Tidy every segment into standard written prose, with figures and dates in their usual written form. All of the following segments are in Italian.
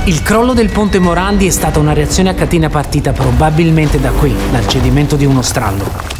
Il crollo del ponte Morandi è stata una reazione a catena partita probabilmente da qui, dal cedimento di uno strallo.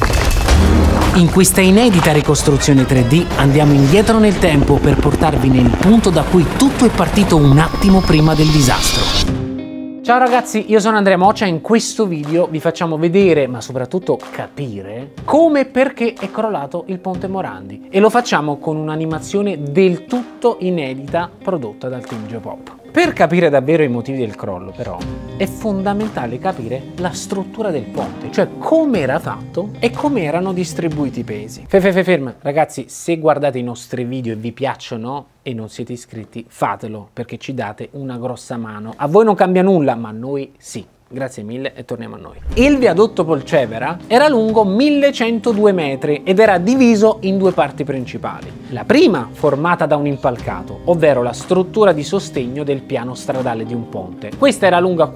In questa inedita ricostruzione 3D andiamo indietro nel tempo per portarvi nel punto da cui tutto è partito un attimo prima del disastro. Ciao ragazzi, io sono Andrea Moccia e in questo video vi facciamo vedere, ma soprattutto capire, come e perché è crollato il ponte Morandi. E lo facciamo con un'animazione del tutto inedita prodotta dal team Geopop. Per capire davvero i motivi del crollo, però, è fondamentale capire la struttura del ponte, cioè come era fatto e come erano distribuiti i pesi. Ferma, ragazzi, se guardate i nostri video e vi piacciono e non siete iscritti, fatelo, perché ci date una grossa mano. A voi non cambia nulla, ma a noi sì. Grazie mille e torniamo a noi. Il viadotto Polcevera era lungo 1102 metri ed era diviso in due parti principali. La prima formata da un impalcato, ovvero la struttura di sostegno del piano stradale di un ponte. Questa era lunga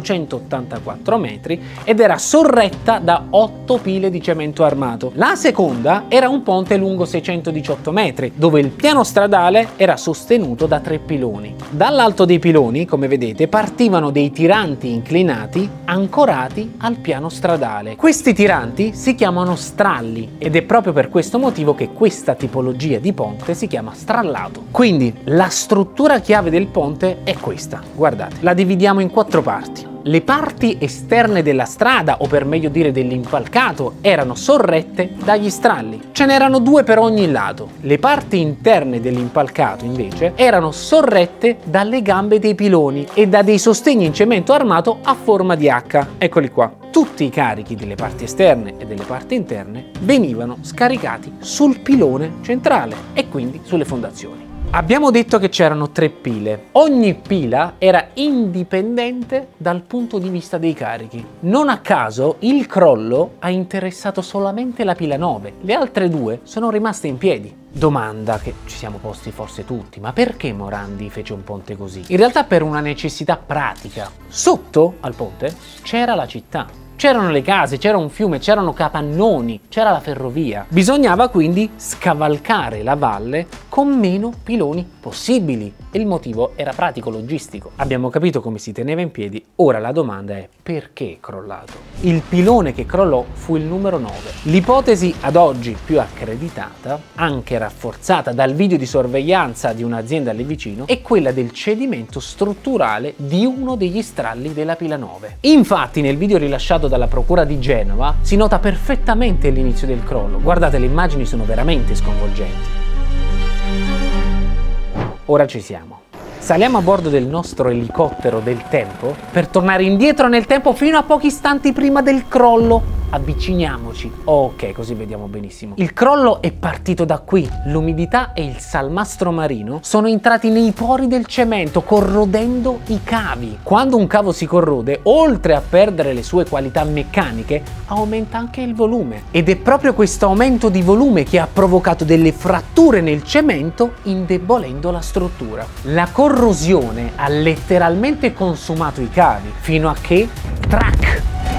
484 metri ed era sorretta da 8 pile di cemento armato. La seconda era un ponte lungo 618 metri, dove il piano stradale era sostenuto da 3 piloni. Dall'alto dei piloni, come vedete, partivano dei tiranti inclinati ancorati al piano stradale. Questi tiranti si chiamano stralli ed è proprio per questo motivo che questa tipologia di ponte si chiama strallato. Quindi la struttura chiave del ponte è questa, guardate, la dividiamo in 4 parti. Le parti esterne della strada, o per meglio dire dell'impalcato, erano sorrette dagli stralli. Ce n'erano 2 per ogni lato. Le parti interne dell'impalcato, invece, erano sorrette dalle gambe dei piloni e da dei sostegni in cemento armato a forma di H. Eccoli qua. Tutti i carichi delle parti esterne e delle parti interne venivano scaricati sul pilone centrale e quindi sulle fondazioni. Abbiamo detto che c'erano 3 pile. Ogni pila era indipendente dal punto di vista dei carichi. Non a caso il crollo ha interessato solamente la pila 9, le altre 2 sono rimaste in piedi. Domanda che ci siamo posti forse tutti, ma perché Morandi fece un ponte così? In realtà per una necessità pratica. Sotto al ponte c'era la città. C'erano le case, c'era un fiume, c'erano capannoni, c'era la ferrovia. Bisognava quindi scavalcare la valle con meno piloni possibili. E il motivo era pratico, logistico. Abbiamo capito come si teneva in piedi, ora la domanda è perché è crollato? Il pilone che crollò fu il numero 9. L'ipotesi ad oggi più accreditata, anche rafforzata dal video di sorveglianza di un'azienda lì vicino, è quella del cedimento strutturale di uno degli stralli della pila 9. Infatti nel video rilasciato dalla procura di Genova si nota perfettamente l'inizio del crollo. Guardate, le immagini sono veramente sconvolgenti. Ora ci siamo. Saliamo a bordo del nostro elicottero del tempo per tornare indietro nel tempo fino a pochi istanti prima del crollo. Avviciniamoci. Ok, così vediamo benissimo. Il crollo è partito da qui. L'umidità e il salmastro marino sono entrati nei pori del cemento, corrodendo i cavi. Quando un cavo si corrode, oltre a perdere le sue qualità meccaniche, aumenta anche il volume. Ed è proprio questo aumento di volume che ha provocato delle fratture nel cemento, indebolendo la struttura. La corrosione ha letteralmente consumato i cavi, fino a che, track!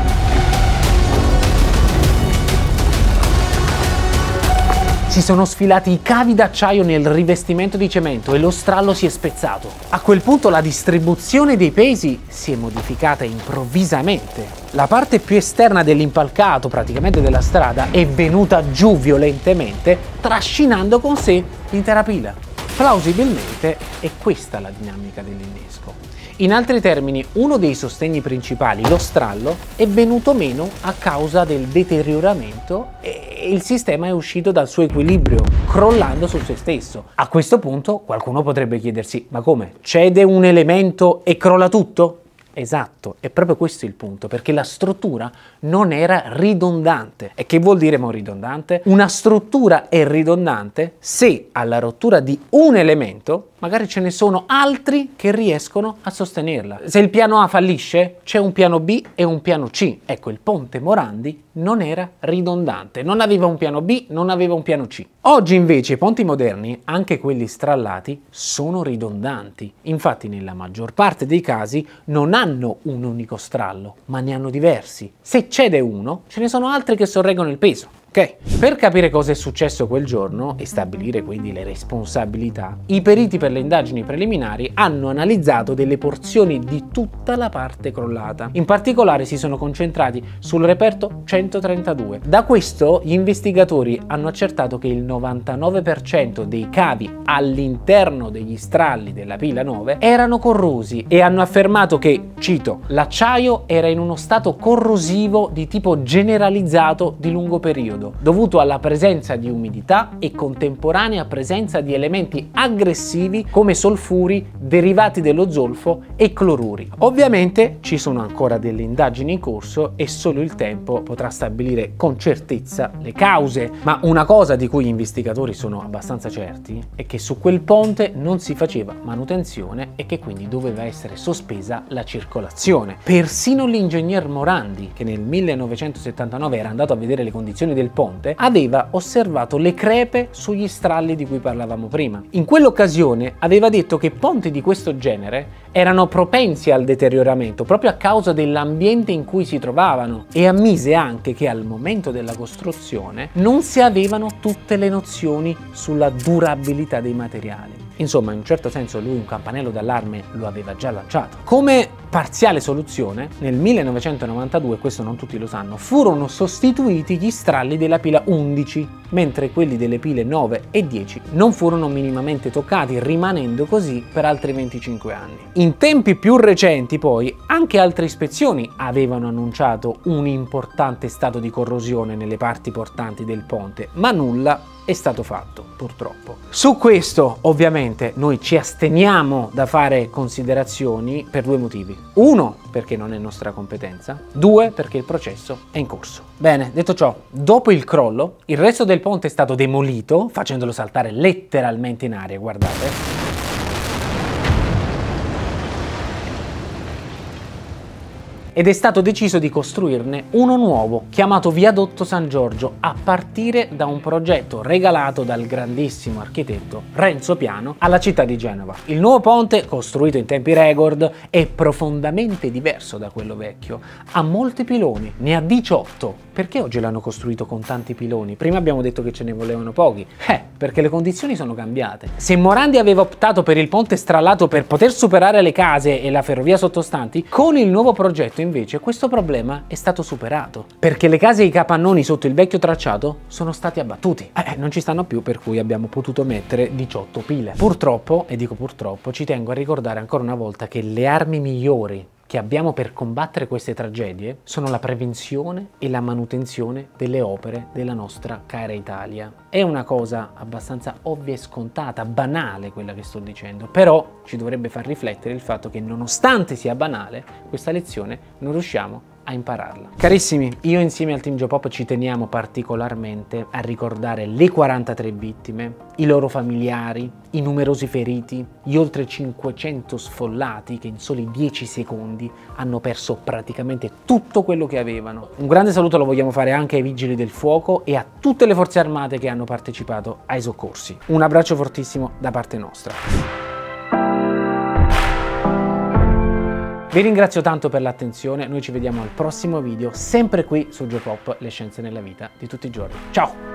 Si sono sfilati i cavi d'acciaio nel rivestimento di cemento e lo strallo si è spezzato. A quel punto la distribuzione dei pesi si è modificata improvvisamente. La parte più esterna dell'impalcato, praticamente della strada, è venuta giù violentemente, trascinando con sé l'intera pila. Plausibilmente è questa la dinamica dell'innesco. In altri termini, uno dei sostegni principali, lo strallo, è venuto meno a causa del deterioramento e il sistema è uscito dal suo equilibrio, crollando su se stesso. A questo punto qualcuno potrebbe chiedersi, ma come? Cede un elemento e crolla tutto? Esatto, è proprio questo il punto, perché la struttura non era ridondante. E che vuol dire ridondante? Una struttura è ridondante se alla rottura di un elemento magari ce ne sono altri che riescono a sostenerla. Se il piano A fallisce, c'è un piano B e un piano C. Ecco, il ponte Morandi non era ridondante, non aveva un piano B, non aveva un piano C. Oggi invece i ponti moderni, anche quelli strallati, sono ridondanti. Infatti nella maggior parte dei casi non hanno un unico strallo, ma ne hanno diversi. Se cede uno, ce ne sono altri che sorreggono il peso. Ok, per capire cosa è successo quel giorno e stabilire quindi le responsabilità, i periti per le indagini preliminari hanno analizzato delle porzioni di tutta la parte crollata. In particolare si sono concentrati sul reperto 132. Da questo gli investigatori hanno accertato che il 99% dei cavi all'interno degli stralli della pila 9 erano corrosi e hanno affermato che, cito, l'acciaio era in uno stato corrosivo di tipo generalizzato di lungo periodo, dovuto alla presenza di umidità e contemporanea presenza di elementi aggressivi come solfuri derivati dello zolfo e cloruri. Ovviamente ci sono ancora delle indagini in corso e solo il tempo potrà stabilire con certezza le cause, ma una cosa di cui gli investigatori sono abbastanza certi è che su quel ponte non si faceva manutenzione e che quindi doveva essere sospesa la circolazione. Persino l'ingegner Morandi, che nel 1979 era andato a vedere le condizioni del ponte, aveva osservato le crepe sugli stralli di cui parlavamo prima. In quell'occasione aveva detto che ponti di questo genere erano propensi al deterioramento proprio a causa dell'ambiente in cui si trovavano e ammise anche che al momento della costruzione non si avevano tutte le nozioni sulla durabilità dei materiali. Insomma, in un certo senso lui un campanello d'allarme lo aveva già lanciato. Come parziale soluzione, nel 1992, questo non tutti lo sanno, furono sostituiti gli stralli della pila 11, mentre quelli delle pile 9 e 10 non furono minimamente toccati, rimanendo così per altri 25 anni. In tempi più recenti, poi, anche altre ispezioni avevano annunciato un importante stato di corrosione nelle parti portanti del ponte, ma nulla è stato fatto, purtroppo. Su questo, ovviamente, noi ci asteniamo da fare considerazioni per due motivi. Uno, perché non è nostra competenza. Due, perché il processo è in corso. Bene, detto ciò, dopo il crollo, il resto del ponte è stato demolito, facendolo saltare letteralmente in aria, guardate. Ed è stato deciso di costruirne uno nuovo, chiamato Viadotto San Giorgio, a partire da un progetto regalato dal grandissimo architetto Renzo Piano alla città di Genova. Il nuovo ponte, costruito in tempi record, è profondamente diverso da quello vecchio. Ha molti piloni, ne ha 18. Perché oggi l'hanno costruito con tanti piloni? Prima abbiamo detto che ce ne volevano pochi. Perché le condizioni sono cambiate. Se Morandi aveva optato per il ponte strallato per poter superare le case e la ferrovia sottostanti, con il nuovo progetto invece questo problema è stato superato, perché le case e i capannoni sotto il vecchio tracciato sono stati abbattuti. Non ci stanno più, per cui abbiamo potuto mettere 18 pile. Purtroppo, e dico purtroppo, ci tengo a ricordare ancora una volta che le armi migliori che abbiamo per combattere queste tragedie sono la prevenzione e la manutenzione delle opere della nostra cara Italia. È una cosa abbastanza ovvia e scontata, banale quella che sto dicendo, però ci dovrebbe far riflettere il fatto che nonostante sia banale, questa lezione non riusciamo a impararla. Carissimi, io insieme al Team Geopop ci teniamo particolarmente a ricordare le 43 vittime, i loro familiari, i numerosi feriti, gli oltre 500 sfollati che in soli 10 secondi hanno perso praticamente tutto quello che avevano. Un grande saluto lo vogliamo fare anche ai vigili del fuoco e a tutte le forze armate che hanno partecipato ai soccorsi. Un abbraccio fortissimo da parte nostra. Vi ringrazio tanto per l'attenzione, noi ci vediamo al prossimo video, sempre qui su Geopop, le scienze nella vita di tutti i giorni. Ciao!